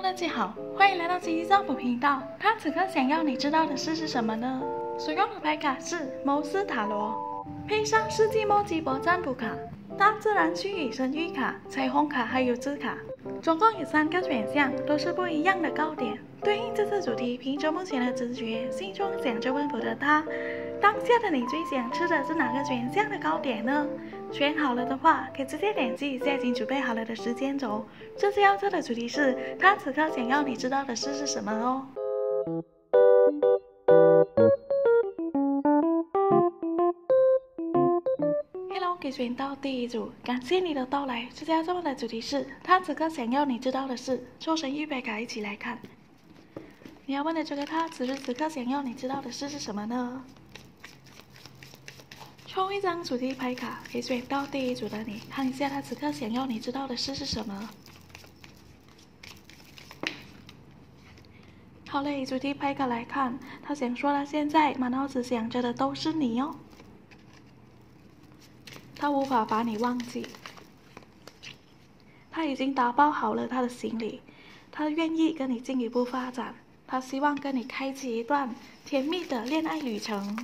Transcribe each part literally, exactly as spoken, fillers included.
大家好，欢迎来到奇迹占卜频道。他此刻想要你知道的事是什么呢？使用的牌卡是摩斯塔罗，配上世纪末吉博占卜卡、大自然虚拟神谕卡、彩虹卡还有字卡，总共有三个选项，都是不一样的高点。对应这次主题，凭着目前的直觉，心中想着问卜的他，当下的你最想吃的是哪个选项的糕点呢？选好了的话，可以直接点击现在已经准备好了的时间轴。这次要测的主题是他此刻想要你知道的事是什么哦。Hello， 给选到第一组，感谢你的到来。这次要测的主题是他此刻想要你知道的事。抽神谕牌卡一起来看。你要问的这个他此时此刻想要你知道的事是什么呢？抽一张主题牌卡给选到第一组的你，看一下他此刻想要你知道的事是什么。好嘞，主题牌卡来看，他想说他现在满脑子想着的都是你哦，他无法把你忘记，他已经打包好了他的行李，他愿意跟你进一步发展，他希望跟你开启一段甜蜜的恋爱旅程。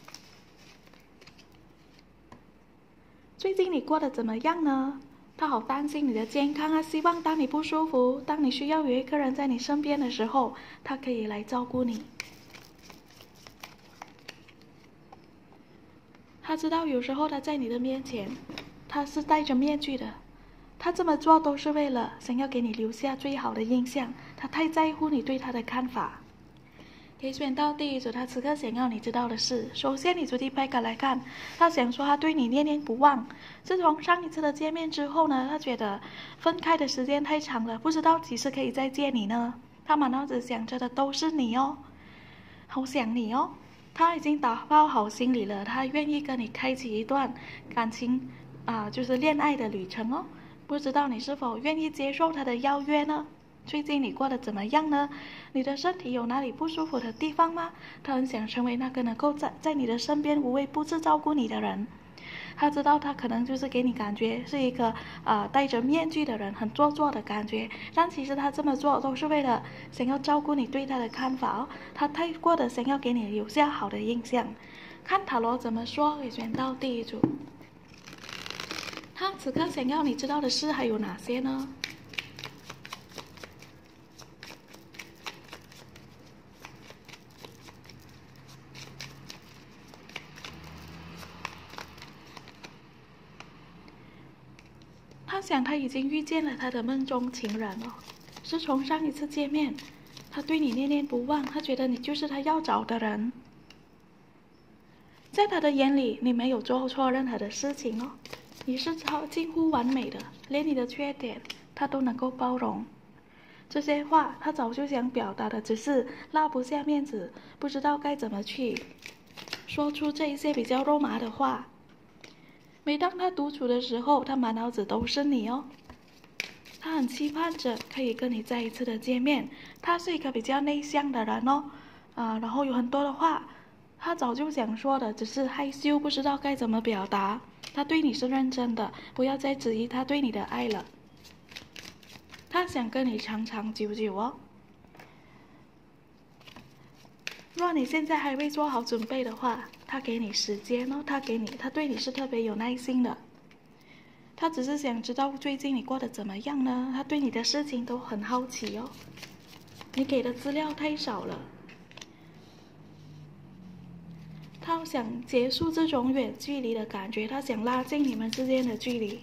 最近你过得怎么样呢？他好担心你的健康啊，希望当你不舒服，当你需要有一个人在你身边的时候，他可以来照顾你。他知道有时候他在你的面前，他是戴着面具的，他这么做都是为了想要给你留下最好的印象，他太在乎你对他的看法。可以选到第一组，他此刻想要你知道的是，首先你主题牌卡来看，他想说他对你念念不忘。自从上一次的见面之后呢，他觉得分开的时间太长了，不知道几时可以再见你呢。他满脑子想着的都是你哦，好想你哦。他已经打包好行李了，他愿意跟你开启一段感情啊、呃，就是恋爱的旅程哦。不知道你是否愿意接受他的邀约呢？最近你过得怎么样呢？你的身体有哪里不舒服的地方吗？他很想成为那个能够在在你的身边无微不至照顾你的人。他知道他可能就是给你感觉是一个啊、呃、戴着面具的人，很做作的感觉，但其实他这么做都是为了想要照顾你对他的看法哦。他太过的想要给你留下好的印象。看塔罗怎么说，给选到第一组。他此刻想要你知道的事还有哪些呢？他想他已经遇见了他的梦中情人了，是从上一次见面，他对你念念不忘，他觉得你就是他要找的人。在他的眼里，你没有做错任何的事情哦，你是超近乎完美的，连你的缺点他都能够包容。这些话他早就想表达的，只是拉不下面子，不知道该怎么去说出这一些比较肉麻的话。每当他独处的时候，他满脑子都是你哦。他很期盼着可以跟你再一次的见面。他是一个比较内向的人哦，啊、呃，然后有很多的话，他早就想说的，只是害羞，不知道该怎么表达。他对你是认真的，不要再质疑他对你的爱了。他想跟你长长久久哦。若你现在还未做好准备的话，他给你时间哦，他给你，他对你是特别有耐心的。他只是想知道最近你过得怎么样呢？他对你的事情都很好奇哦。你给的资料太少了。他想结束这种远距离的感觉，他想拉近你们之间的距离。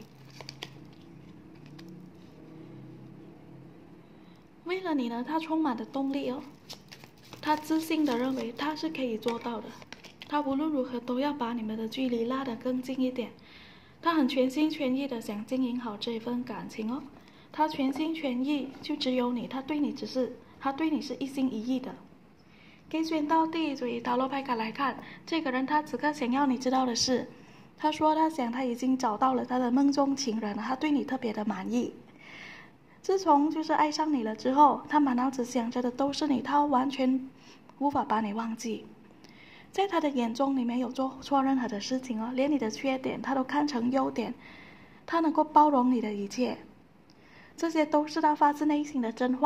为了你呢，他充满了动力哦。他自信的认为他是可以做到的，他无论如何都要把你们的距离拉得更近一点。他很全心全意的想经营好这份感情哦，他全心全意就只有你，他对你只是他对你是一心一意的。给选到第一组以塔罗牌卡来看，这个人他此刻想要你知道的是，他说他想他已经找到了他的梦中情人，他对你特别的满意。自从就是爱上你了之后，他满脑子想着的都是你，他完全无法把你忘记。在他的眼中，你没有做错任何的事情哦，连你的缺点他都看成优点，他能够包容你的一切。这些都是他发自内心的真话，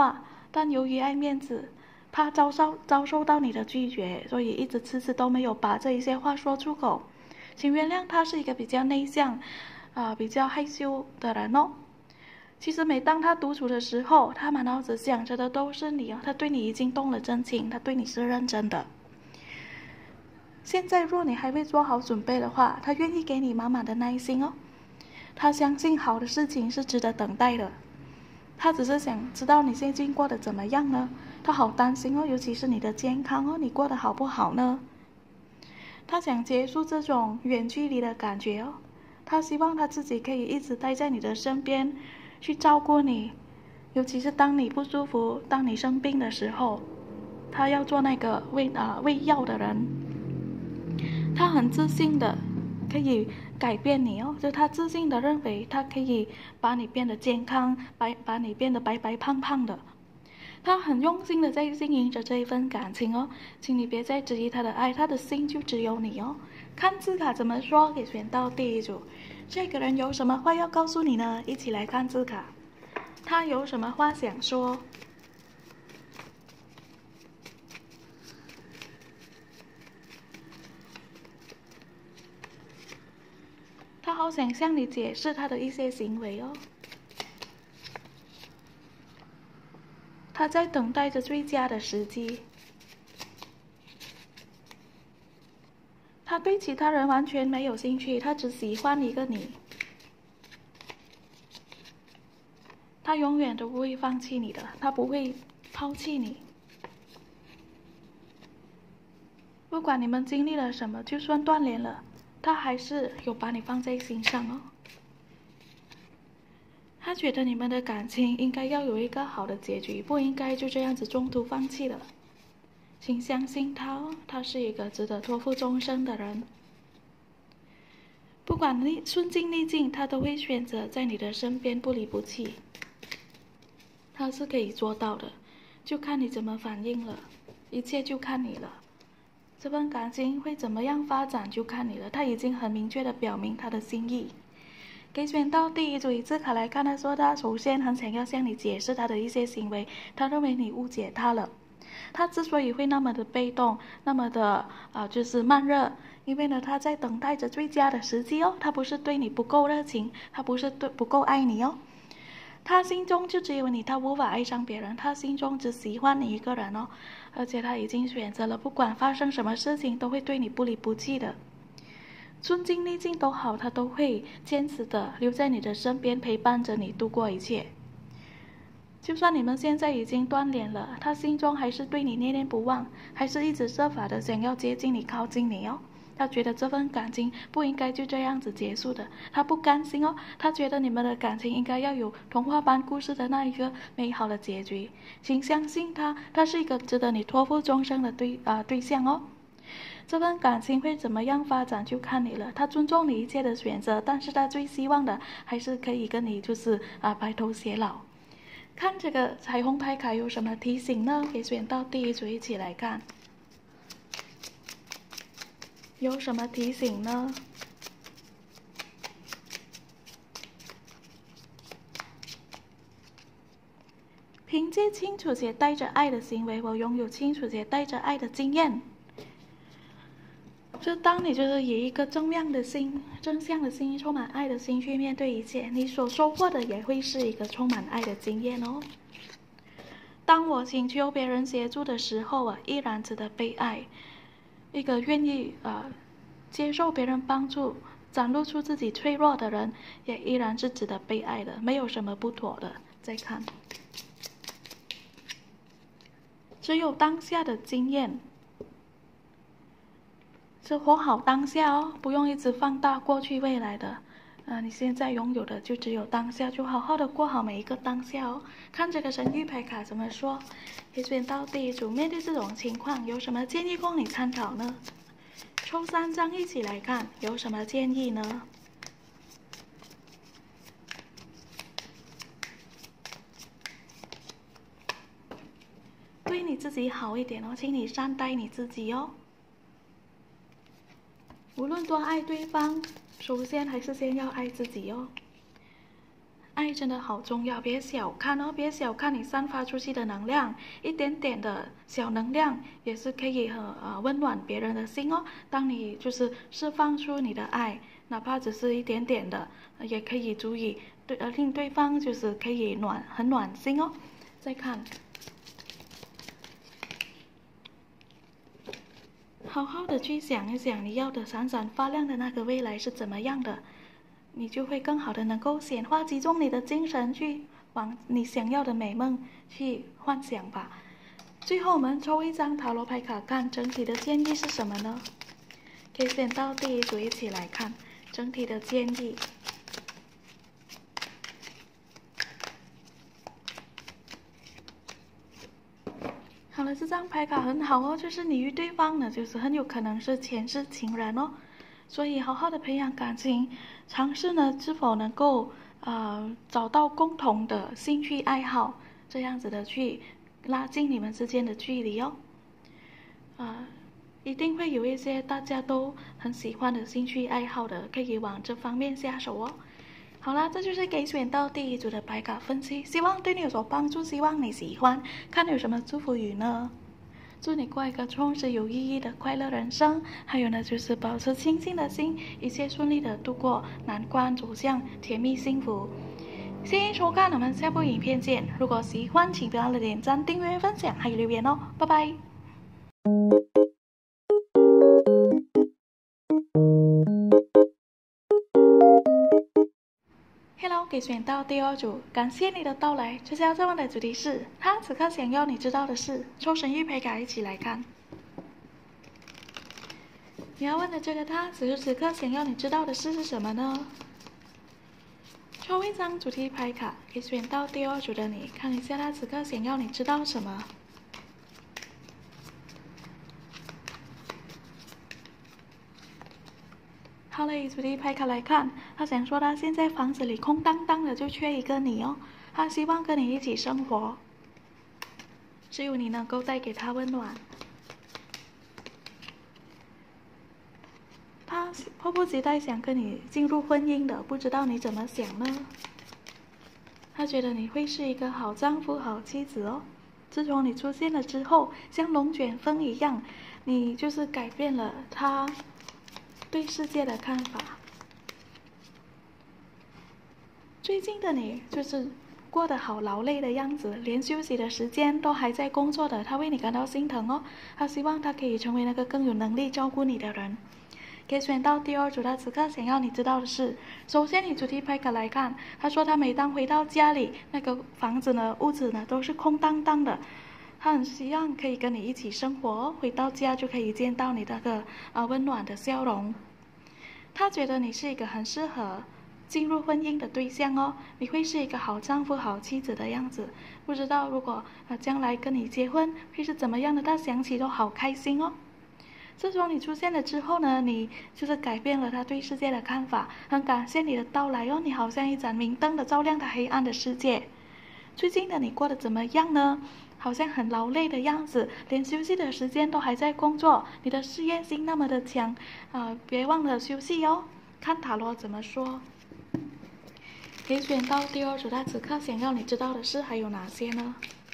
但由于爱面子，怕遭受遭受到你的拒绝，所以一直迟迟都没有把这一些话说出口。请原谅他是一个比较内向，啊、呃，比较害羞的人哦。其实每当他独处的时候，他满脑子想着的都是你哦，他对你已经动了真情，他对你是认真的。现在若你还未做好准备的话，他愿意给你满满的耐心哦。他相信好的事情是值得等待的。他只是想知道你现在过得怎么样呢？他好担心哦，尤其是你的健康哦，你过得好不好呢？他想结束这种远距离的感觉哦。他希望他自己可以一直待在你的身边，去照顾你，尤其是当你不舒服、当你生病的时候，他要做那个喂啊、呃、喂药的人。他很自信的可以改变你哦，就他自信的认为他可以把你变得健康，把把你变得白白胖胖的。他很用心的在经营着这一份感情哦，请你别再质疑他的爱，他的心就只有你哦。看字卡怎么说，给选到第一组。这个人有什么话要告诉你呢？一起来看字卡，他有什么话想说？他好想向你解释他的一些行为哦。他在等待着最佳的时机。他对其他人完全没有兴趣，他只喜欢一个你。他永远都不会放弃你的，他不会抛弃你。不管你们经历了什么，就算断联了，他还是有把你放在心上哦。他觉得你们的感情应该要有一个好的结局，不应该就这样子中途放弃了。请相信他哦，他是一个值得托付终生的人。不管逆顺境逆境，他都会选择在你的身边不离不弃。他是可以做到的，就看你怎么反应了，一切就看你了。这份感情会怎么样发展就看你了。他已经很明确的表明他的心意。给选到第一组以字卡来看，他说他首先很想要向你解释他的一些行为，他认为你误解他了。他之所以会那么的被动，那么的呃就是慢热，因为呢他在等待着最佳的时机哦。他不是对你不够热情，他不是对不够爱你哦。他心中就只有你，他无法爱上别人，他心中只喜欢你一个人哦。而且他已经选择了，不管发生什么事情，都会对你不离不弃的。顺境逆境都好，他都会坚持的留在你的身边，陪伴着你度过一切。就算你们现在已经断联了，他心中还是对你念念不忘，还是一直设法的想要接近你、靠近你哦。他觉得这份感情不应该就这样子结束的，他不甘心哦。他觉得你们的感情应该要有童话般故事的那一个美好的结局。请相信他，他是一个值得你托付终生的对啊、呃、对象哦。这份感情会怎么样发展就看你了。他尊重你一切的选择，但是他最希望的还是可以跟你就是啊、呃、白头偕老。看这个彩虹牌卡有什么提醒呢？给选到第一组一起来看，有什么提醒呢？凭借清楚且带着爱的行为，我拥有清楚且带着爱的经验。就当你就是以一个正面的心、正向的心、充满爱的心去面对一切，你所收获的也会是一个充满爱的经验哦。当我请求别人协助的时候啊，依然值得被爱。一个愿意呃接受别人帮助、展露出自己脆弱的人，也依然是值得被爱的，没有什么不妥的。再看，只有当下的经验。是活好当下哦，不用一直放大过去未来的，呃，你现在拥有的就只有当下，就好好的过好每一个当下哦。看这个神谕牌卡怎么说，也选到第一组，面对这种情况有什么建议供你参考呢？抽三张一起来看，有什么建议呢？对你自己好一点哦，请你善待你自己哦。无论多爱对方，首先还是先要爱自己哦。 爱真的好重要，别小看哦，别小看你散发出去的能量，一点点的小能量也是可以和呃温暖别人的心哦。当你就是释放出你的爱，哪怕只是一点点的，也可以足以对呃令对方就是可以暖很暖心哦。再看。好好的去想一想你要的闪闪发亮的那个未来是怎么样的，你就会更好的能够显化，集中你的精神去往你想要的美梦去幻想吧。最后我们抽一张塔罗牌卡，看整体的建议是什么呢？可以选到第一组一起来看整体的建议。好了，这张牌卡很好哦，就是你与对方呢，就是很有可能是前世情人哦，所以好好的培养感情，尝试呢是否能够呃找到共同的兴趣爱好，这样子的去拉近你们之间的距离哦。啊、呃，一定会有一些大家都很喜欢的兴趣爱好的，可以往这方面下手哦。好啦，这就是给选到第一组的牌卡分析，希望对你有所帮助，希望你喜欢。看有什么祝福语呢？祝你过一个充实有意义的快乐人生，还有呢就是保持清净的心，一切顺利的度过难关，走向甜蜜幸福。谢谢收看，我们下部影片见。如果喜欢，请不要忘了点赞、订阅、分享还有留言哦，拜拜。Hello， 给选到第二组，感谢你的到来。接下来这问的主题是他此刻想要你知道的事。抽神谕牌卡一起来看。你要问的这个他此时此刻想要你知道的事是什么呢？抽一张主题牌卡，给选到第二组的你，看一下他此刻想要你知道什么。好了，以主题牌卡来看，他想说他现在房子里空荡荡的，就缺一个你哦。他希望跟你一起生活，只有你能够带给他温暖。他迫不及待想跟你进入婚姻的，不知道你怎么想呢？他觉得你会是一个好丈夫、好妻子哦。自从你出现了之后，像龙卷风一样，你就是改变了他对世界的看法。最近的你就是过得好劳累的样子，连休息的时间都还在工作的，他为你感到心疼哦。他希望他可以成为那个更有能力照顾你的人。给选到第二组，他此刻想要你知道的是，首先你主题牌卡来看，他说他每当回到家里，那个房子呢、屋子呢都是空荡荡的。他很希望可以跟你一起生活，回到家就可以见到你那个呃温暖的笑容。他觉得你是一个很适合进入婚姻的对象哦，你会是一个好丈夫、好妻子的样子。不知道如果呃将来跟你结婚会是怎么样的，他想起都好开心哦。自从你出现了之后呢，你就是改变了他对世界的看法，很感谢你的到来哦，你好像一盏明灯的照亮他黑暗的世界。最近的你过得怎么样呢？好像很劳累的样子，连休息的时间都还在工作，你的事业心那么的强，啊、呃，别忘了休息哦。看塔罗怎么说。可以选到第二组，他此刻想要你知道的事还有哪些呢？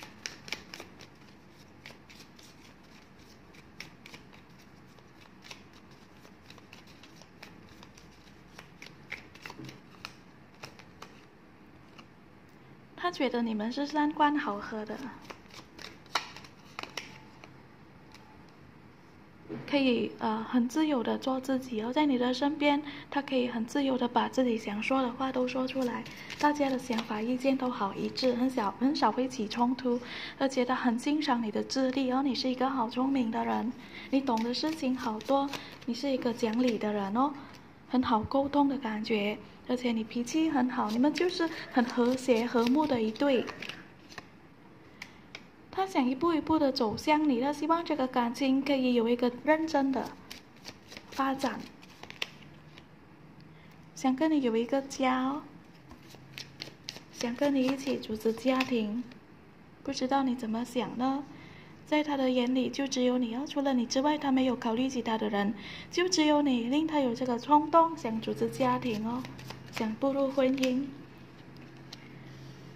他觉得你们是三观好合的，可以呃很自由的做自己哦，在你的身边，他可以很自由的把自己想说的话都说出来，大家的想法意见都好一致，很少很少会起冲突，而且他很欣赏你的智力哦，你是一个好聪明的人，你懂的事情好多，你是一个讲理的人哦，很好沟通的感觉。而且你脾气很好，你们就是很和谐和睦的一对。他想一步一步的走向你，他希望这个感情可以有一个认真的发展，想跟你有一个家哦，想跟你一起组织家庭。不知道你怎么想呢？在他的眼里就只有你哦，除了你之外，他没有考虑其他的人，就只有你令他有这个冲动，想组织家庭哦。想步入婚姻，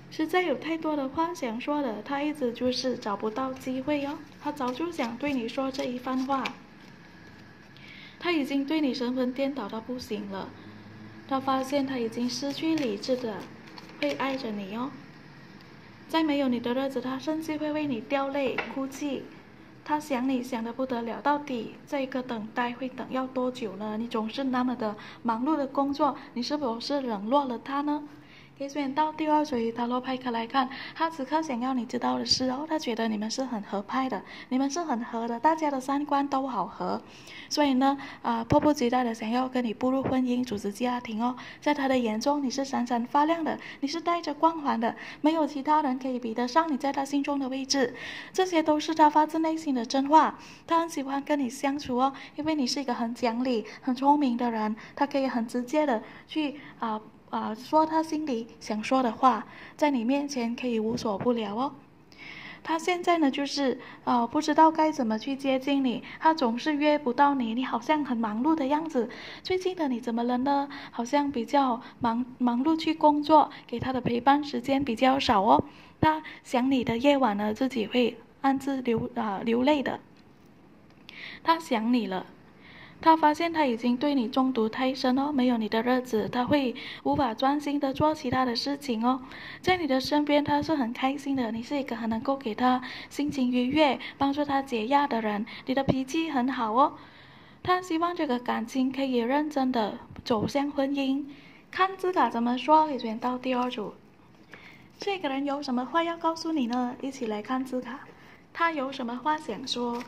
实在有太多的话想说的，他一直就是找不到机会哦。他早就想对你说这一番话，他已经对你神魂颠倒到不行了。他发现他已经失去理智的会爱着你哦。在没有你的日子，他甚至会为你掉泪哭泣。他想你想得不得了，到底这个等待会等要多久呢？你总是那么的忙碌的工作，你是否是冷落了他呢？给选到第二组塔罗牌卡来看，他此刻想要你知道的是哦，他觉得你们是很合拍的，你们是很合的，大家的三观都好合，所以呢，啊、呃，迫不及待的想要跟你步入婚姻，组织家庭哦。在他的眼中，你是闪闪发亮的，你是带着光环的，没有其他人可以比得上你在他心中的位置。这些都是他发自内心的真话，他很喜欢跟你相处哦，因为你是一个很讲理、很聪明的人，他可以很直接的去啊。呃啊、呃，说他心里想说的话，在你面前可以无所不聊哦。他现在呢，就是呃，不知道该怎么去接近你，他总是约不到你，你好像很忙碌的样子。最近的你怎么了呢？好像比较忙忙碌去工作，给他的陪伴时间比较少哦。他想你的夜晚呢，自己会暗自流啊、呃、流泪的。他想你了。他发现他已经对你中毒太深哦，没有你的日子，他会无法专心的做其他的事情哦。在你的身边，他是很开心的，你是一个很能够给他心情愉悦、帮助他解压的人，你的脾气很好哦。他希望这个感情可以认真的走向婚姻。看字卡怎么说？可以选到第二组。这个人有什么话要告诉你呢？一起来看字卡，他有什么话想说？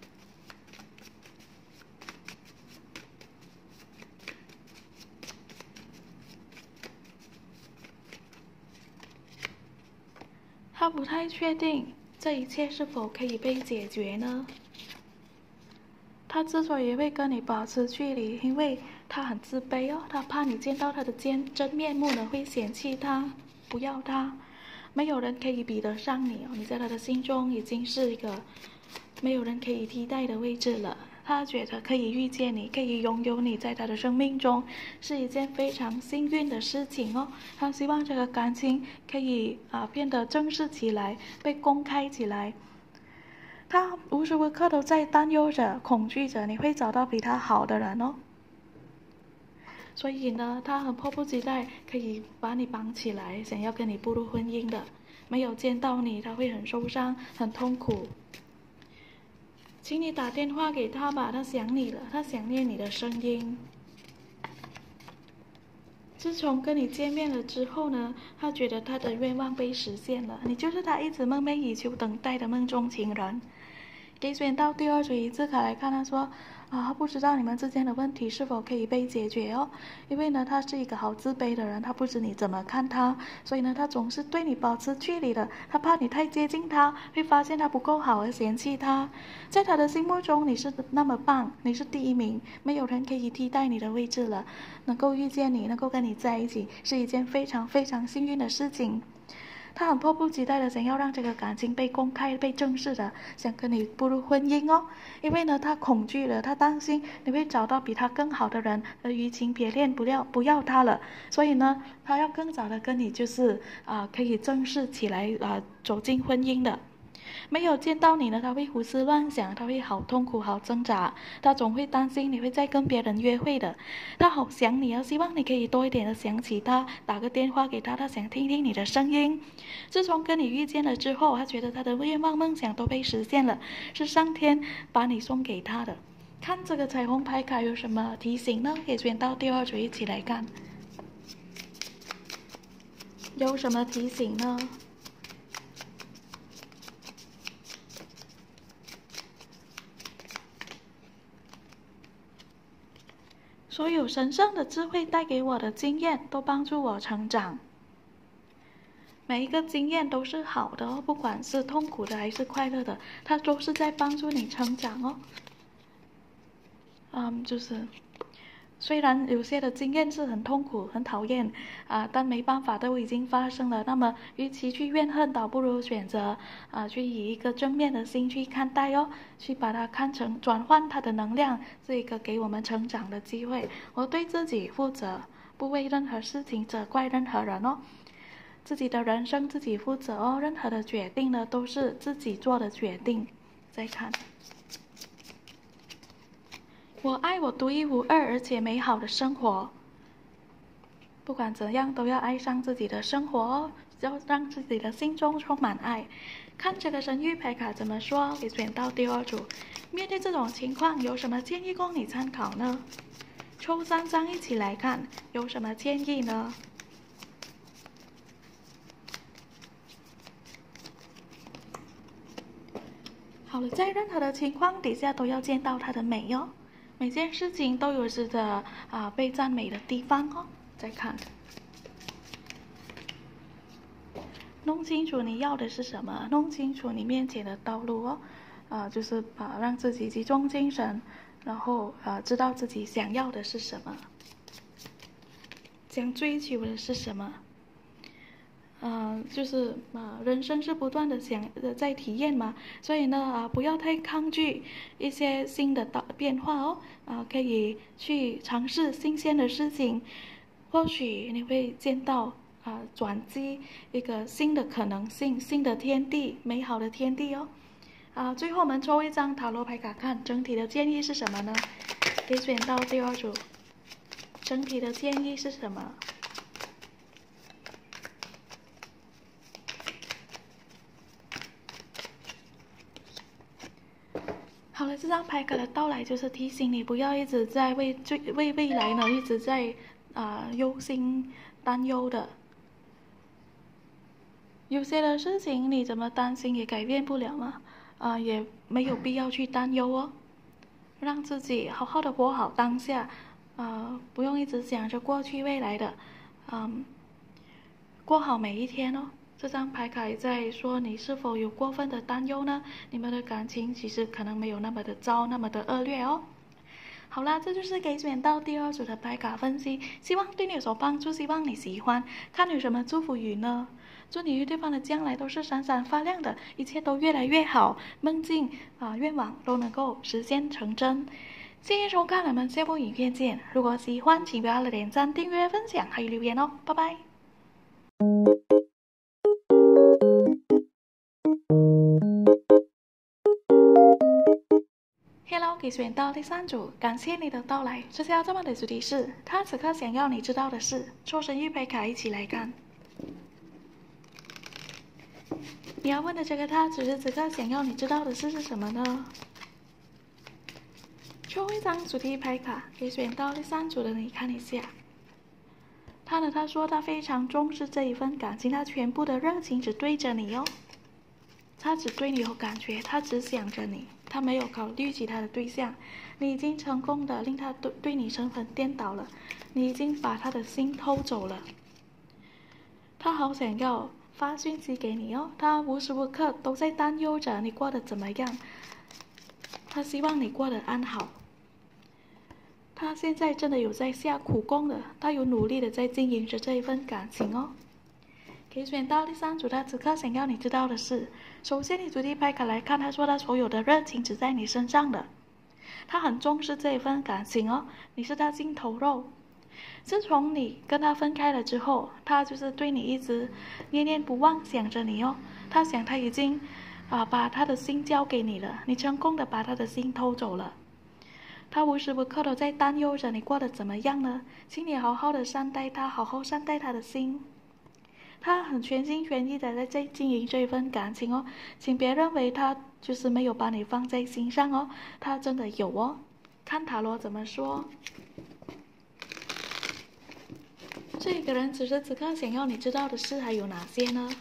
他不太确定这一切是否可以被解决呢？他之所以会跟你保持距离，因为他很自卑哦，他怕你见到他的真真面目呢，会嫌弃他，不要他。没有人可以比得上你哦，你在他的心中已经是一个没有人可以替代的位置了。他觉得可以遇见你，可以拥有你在他的生命中，是一件非常幸运的事情哦。他希望这个感情可以啊、呃、变得正式起来，被公开起来。他无时无刻都在担忧着、恐惧着你会找到比他好的人哦。所以呢，他很迫不及待可以把你绑起来，想要跟你步入婚姻的。没有见到你，他会很受伤、很痛苦。请你打电话给他吧，他想你了，他想念你的声音。自从跟你见面了之后呢，他觉得他的愿望被实现了，你就是他一直梦寐以求、等待的梦中情人。给选到第二组一字卡来看，他说啊，不知道你们之间的问题是否可以被解决哦，因为呢，他是一个好自卑的人，他不知你怎么看他，所以呢，他总是对你保持距离的，他怕你太接近他，会发现他不够好而嫌弃他。在他的心目中，你是那么棒，你是第一名，没有人可以替代你的位置了。能够遇见你，能够跟你在一起，是一件非常非常幸运的事情。他很迫不及待的想要让这个感情被公开、被正式的，想跟你步入婚姻哦。因为呢，他恐惧了，他担心你会找到比他更好的人，而移情别恋，不要不要他了。所以呢，他要更早的跟你就是啊、呃，可以正式起来啊、呃，走进婚姻的。没有见到你呢，他会胡思乱想，他会好痛苦、好挣扎，他总会担心你会再跟别人约会的。他好想你啊，希望你可以多一点的想起他，打个电话给他，他想听听你的声音。自从跟你遇见了之后，他觉得他的愿望、梦想都被实现了，是上天把你送给他的。看这个彩虹牌卡有什么提醒呢？可以选到第二组一起来看，有什么提醒呢？所有神圣的智慧带给我的经验都帮助我成长。每一个经验都是好的哦，不管是痛苦的还是快乐的，它都是在帮助你成长哦。嗯，就是虽然有些的经验是很痛苦、很讨厌啊，但没办法，都已经发生了。那么，与其去怨恨，倒不如选择啊，去以一个正面的心去看待哦，去把它看成转换它的能量，是一个给我们成长的机会。我对自己负责，不为任何事情责怪任何人哦。 自己的人生自己负责哦，任何的决定呢都是自己做的决定。再看，我爱我独一无二而且美好的生活。不管怎样，都要爱上自己的生活哦，要让自己的心中充满爱。看这个神谕牌卡怎么说，给选到第二组。面对这种情况，有什么建议供你参考呢？抽三张一起来看，有什么建议呢？好了，在任何的情况底下都要见到它的美哦，每件事情都有值得啊、呃、被赞美的地方哦。再看，弄清楚你要的是什么，弄清楚你面前的道路哦，啊、呃，就是啊、呃、让自己集中精神，然后啊、呃、知道自己想要的是什么，想追求的是什么。呃，就是呃，人生是不断的想呃在体验嘛，所以呢啊、呃，不要太抗拒一些新的变化哦，啊、呃，可以去尝试新鲜的事情，或许你会见到啊、呃、转机，一个新的可能性，新的天地，美好的天地哦。啊、呃，最后我们抽一张塔罗牌卡看，整体的建议是什么呢？可以选到第二组，整体的建议是什么？好了，这张牌卡的到来就是提醒你不要一直在为最为未来呢一直在啊、呃、忧心担忧的。有些的事情你怎么担心也改变不了嘛，啊、呃、也没有必要去担忧哦，让自己好好的活好当下，啊、呃、不用一直想着过去未来的，嗯，过好每一天哦。这张牌卡也在说你是否有过分的担忧呢？你们的感情其实可能没有那么的糟，那么的恶劣哦。好啦，这就是给选到第二组的牌卡分析，希望对你有所帮助，希望你喜欢。看有什么祝福语呢？祝你与对方的将来都是闪闪发亮的，一切都越来越好，梦境啊、呃、愿望都能够实现成真。谢谢收看，我们下部影片见。如果喜欢，请不要忘了点赞、订阅、分享还有留言哦，拜拜。Hello， 给选到第三组，感谢你的到来。这下这么的主题是，他此刻想要你知道的事。抽神谕牌卡一起来看。你要问的这个他，此时此刻想要你知道的事是什么呢？抽一张主题牌卡，给选到第三组的你看一下。他呢，他说他非常重视这一份感情，他全部的热情只对着你哦。他只对你有感觉，他只想着你，他没有考虑其他的对象。你已经成功的令他对对你身份颠倒了，你已经把他的心偷走了。他好想要发讯息给你哦，他无时无刻都在担忧着你过得怎么样，他希望你过得安好。他现在真的有在下苦功的，他有努力的在经营着这一份感情哦。给选到第三组，他此刻想要你知道的是，首先你主题牌卡来看，他说他所有的热情只在你身上的，他很重视这一份感情哦，你是他心头肉。自从你跟他分开了之后，他就是对你一直念念不忘，想着你哦。他想他已经啊、呃、把他的心交给你了，你成功的把他的心偷走了。他无时无刻都在担忧着你过得怎么样呢？请你好好的善待他，好好善待他的心。他很全心全意的在在经营这一份感情哦，请别认为他就是没有把你放在心上哦，他真的有哦。看塔罗怎么说？这个人此时此刻想要你知道的事还有哪些呢？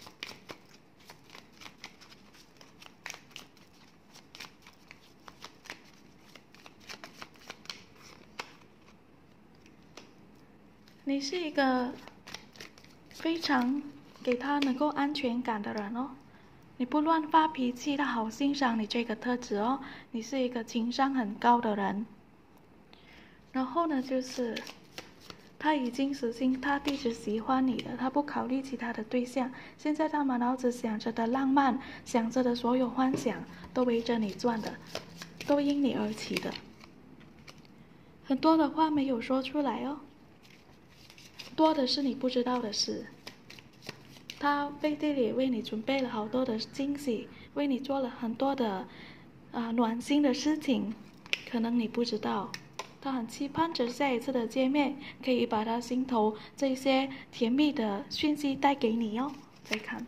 你是一个非常给他能够安全感的人哦，你不乱发脾气，他好欣赏你这个特质哦。你是一个情商很高的人。然后呢，就是他已经死心塌地只喜欢你了，他不考虑其他的对象。现在他满脑子想着的浪漫，想着的所有幻想，都围着你转的，都因你而起的。很多的话没有说出来哦，多的是你不知道的事。 他背地里为你准备了好多的惊喜，为你做了很多的啊、呃、暖心的事情，可能你不知道。他很期盼着下一次的见面，可以把他心头这些甜蜜的讯息带给你哦。再看，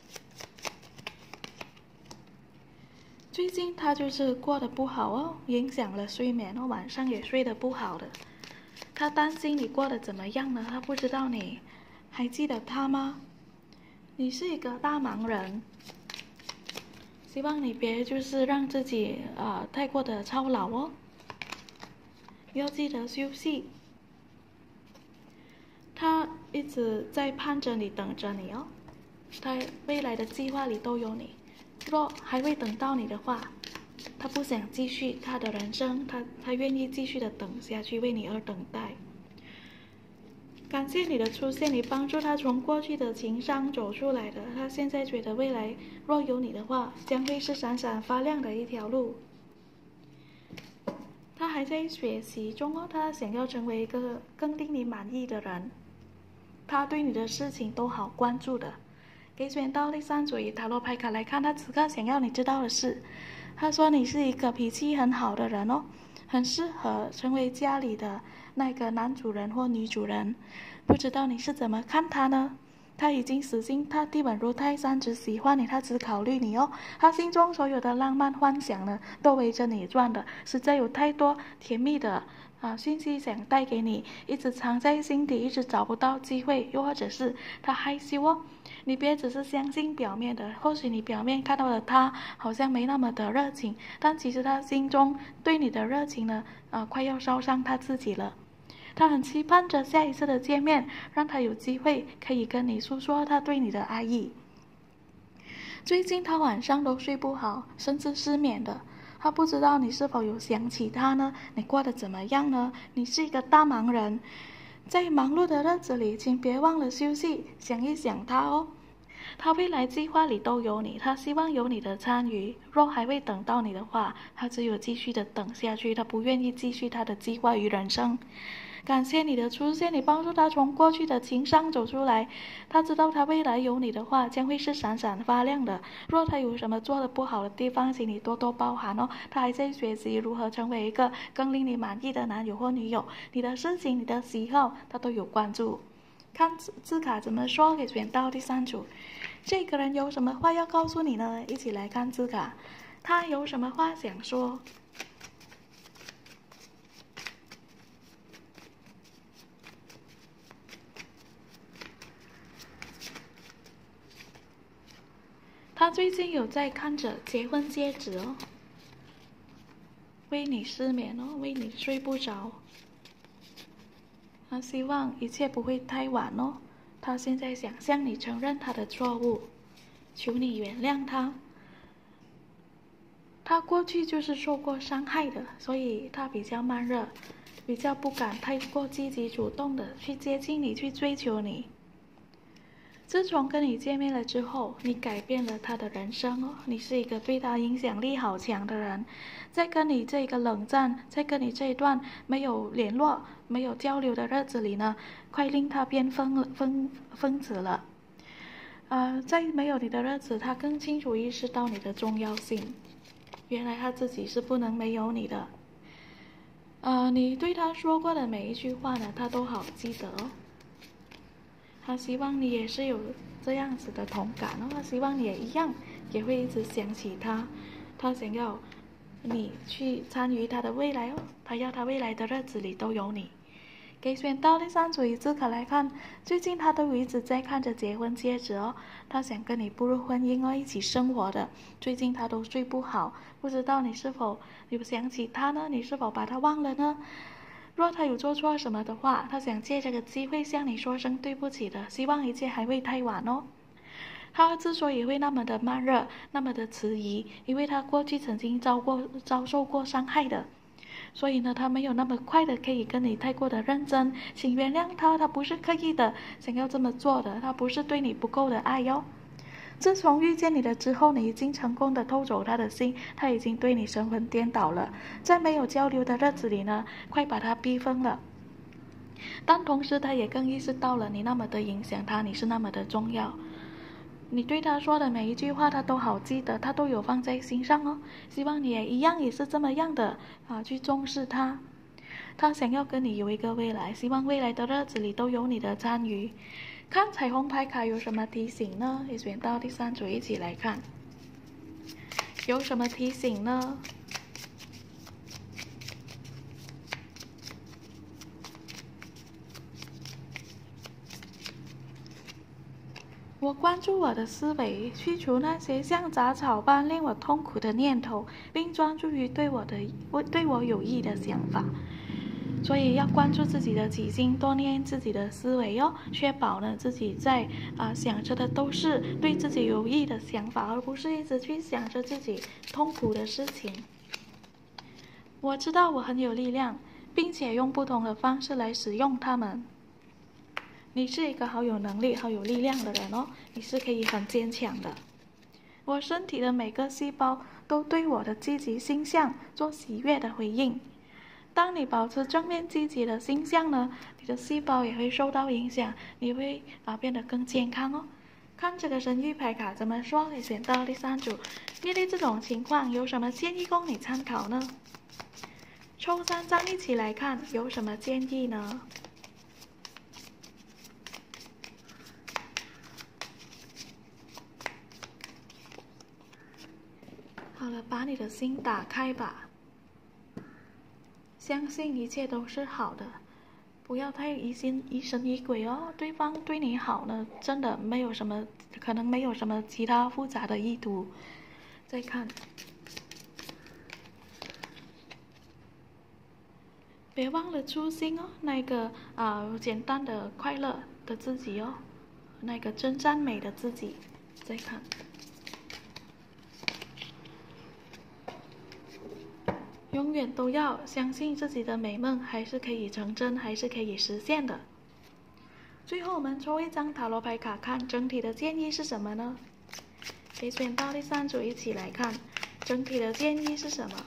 最近他就是过得不好哦，影响了睡眠哦，晚上也睡得不好的。他担心你过得怎么样呢？他不知道你还记得他吗？你是一个大忙人，希望你别就是让自己呃太过的操劳哦。要记得休息。他一直在盼着你，等着你哦。他未来的计划里都有你。若还未等到你的话，他不想继续他的人生，他他愿意继续的等下去，为你而等待。感谢你的出现，你帮助他从过去的情伤走出来的。他现在觉得未来若有你的话，将会是闪闪发亮的一条路。他还在学习中哦，他想要成为一个更令你满意的人。他对你的事情都好关注的。给选到第三组以塔罗牌卡来看，他此刻想要你知道的是，他说你是一个脾气很好的人哦，很适合成为家里的那个男主人或女主人。不知道你是怎么看他呢？他已经死心塌地稳如泰山，只喜欢你，他只考虑你哦。他心中所有的浪漫幻想呢，都围着你转的，实在有太多甜蜜的啊信息想带给你，一直藏在心底，一直找不到机会，又或者是他害羞哦。你别只是相信表面的，或许你表面看到的他好像没那么的热情，但其实他心中对你的热情呢，啊，快要烧伤他自己了。他很期盼着下一次的见面，让他有机会可以跟你诉说他对你的爱意。最近他晚上都睡不好，甚至失眠的。他不知道你是否有想起他呢？你过得怎么样呢？你是一个大忙人，在忙碌的日子里，请别忘了休息，想一想他哦。他未来计划里都有你，他希望有你的参与。若还未等到你的话，他只有继续的等下去，他不愿意继续他的计划与人生。感谢你的出现，你帮助他从过去的情伤走出来。他知道他未来有你的话，将会是闪闪发亮的。若他有什么做得不好的地方，请你多多包涵哦。他还在学习如何成为一个更令你满意的男友或女友。你的事情、你的喜好，他都有关注。看字字卡怎么说，给选到第三组。这个人有什么话要告诉你呢？一起来看字卡，他有什么话想说？他最近有在看着结婚戒指哦，为你失眠哦，为你睡不着。他希望一切不会太晚哦。他现在想向你承认他的错误，求你原谅他。他过去就是受过伤害的，所以他比较慢热，比较不敢太过积极主动的去接近你，去追求你。自从跟你见面了之后，你改变了他的人生哦。你是一个对他影响力好强的人，在跟你这个冷战，在跟你这一段没有联络、没有交流的日子里呢，快令他变疯了、疯疯子了。呃，在没有你的日子，他更清楚意识到你的重要性。原来他自己是不能没有你的。呃，你对他说过的每一句话呢，他都好记得哦。他希望你也是有这样子的同感哦，他希望你也一样，也会一直想起他。他想要你去参与他的未来哦，他要他未来的日子里都有你。给选到第三组以字卡来看，最近他都一直在看着结婚戒指哦，他想跟你步入婚姻哦，一起生活的。最近他都睡不好，不知道你是否有想起他呢？你是否把他忘了呢？若他有做错什么的话，他想借这个机会向你说声对不起的，希望一切还未太晚哦。他之所以会那么的慢热，那么的迟疑，因为他过去曾经遭过遭受过伤害的，所以呢，他没有那么快的可以跟你太过的认真，请原谅他，他不是刻意的想要这么做的，他不是对你不够的爱哟。自从遇见你了之后，你已经成功的偷走他的心，他已经对你神魂颠倒了。在没有交流的日子里呢，快把他逼疯了。但同时他也更意识到了你那么的影响他，你是那么的重要。 你对他说的每一句话，他都好记得，他都有放在心上哦。希望你也一样，也是这么样的啊，去重视他。他想要跟你有一个未来，希望未来的日子里都有你的参与。看彩虹牌卡有什么提醒呢？也选到第三组一起来看，有什么提醒呢？我关注我的思维，去除那些像杂草般令我痛苦的念头，并专注于对我的对我有益的想法。所以要关注自己的起心动念，自己的思维哦，确保呢自己在啊、呃、想着的都是对自己有益的想法，而不是一直去想着自己痛苦的事情。我知道我很有力量，并且用不同的方式来使用它们。你是一个好有能力、好有力量的人哦，你是可以很坚强的。我身体的每个细胞都对我的积极心象做喜悦的回应。当你保持正面积极的心象呢，你的细胞也会受到影响，你会啊变得更健康哦。看这个神谕牌卡怎么说，也选到第三组。面对这种情况，有什么建议供你参考呢？抽三张一起来看，有什么建议呢？好了，把你的心打开吧，相信一切都是好的，不要太疑心疑神疑鬼哦。对方对你好呢，真的没有什么，可能没有什么其他复杂的意图。再看，别忘了初心哦，那个啊、呃、简单的快乐的自己哦，那个真善美的自己。再看。永远都要相信自己的美梦还是可以成真，还是可以实现的。最后我们抽一张塔罗牌卡，看整体的建议是什么呢？可以选到第三组一起来看，整体的建议是什么？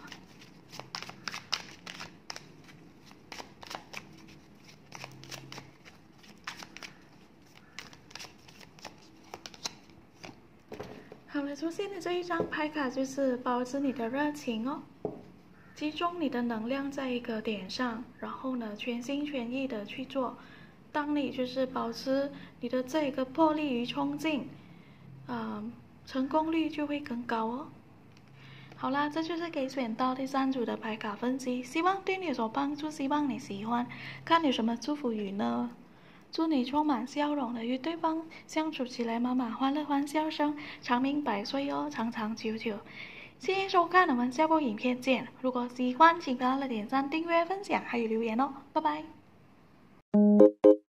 好了，出现的这一张牌卡就是保持你的热情哦。集中你的能量在一个点上，然后呢，全心全意的去做。当你就是保持你的这个魄力与冲劲，呃，成功率就会更高哦。好啦，这就是给选到第三组的牌卡分析，希望对你有所帮助，希望你喜欢。看有什么祝福语呢？祝你充满笑容的与对方相处起来满满欢乐欢笑声，长命百岁哦，长长久久。谢谢收看，我们下部影片见。如果喜欢，请别忘了点赞、订阅、分享，还有留言哦。拜拜。